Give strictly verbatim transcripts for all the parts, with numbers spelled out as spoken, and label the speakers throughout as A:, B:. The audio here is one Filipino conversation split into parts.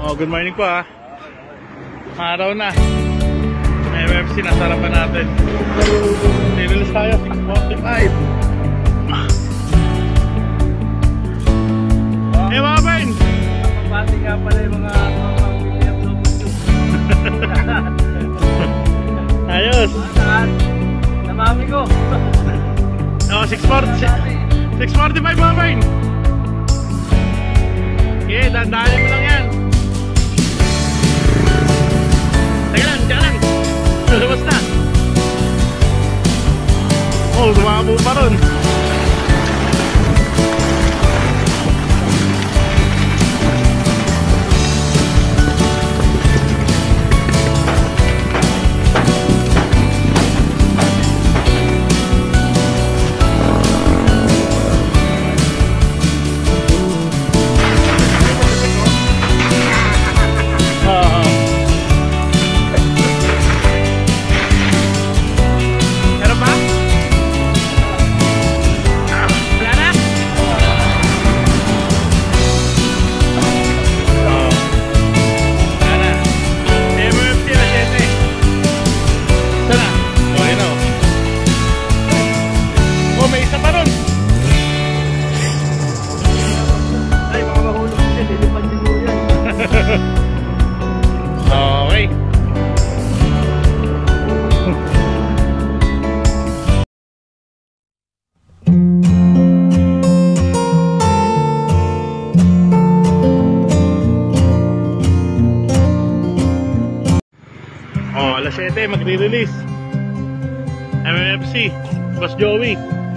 A: Oh, good morning po ha. Araw na. M F C nasa harapan natin. Release tayo six forty-five. Eh mga Ben,
B: pati nga pala yung mga pamilya ng
A: ayos.
B: Sa mami ko.
A: Oh, six forty-five mga Ben. Okay, dandahan mo lang yan. Teka lang, teka lang. Lumabas na. Oh, sumabo pa ron. Okay. Oh, alas siyete magre-release M F C Boss Joey.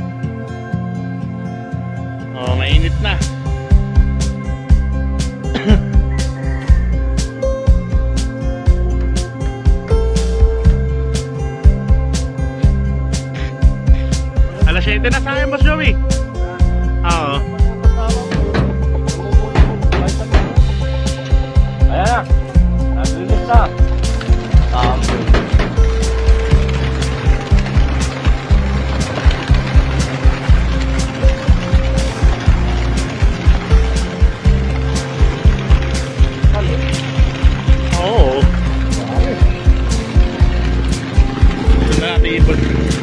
A: Oh, mainit na. alas siyete na sa akin, Boss Joey. Oo.
B: Ayan na. Nag-release na. Um,
A: Oo. Ito na natin ibon.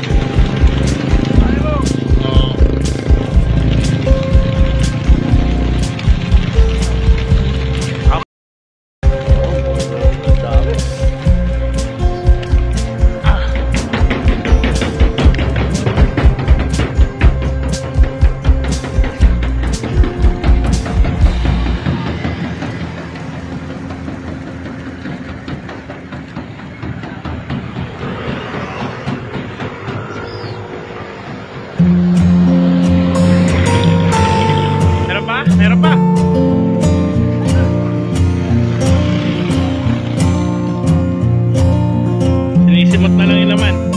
A: Meron pa? Meron pa? Sinisimot na lang yung laman.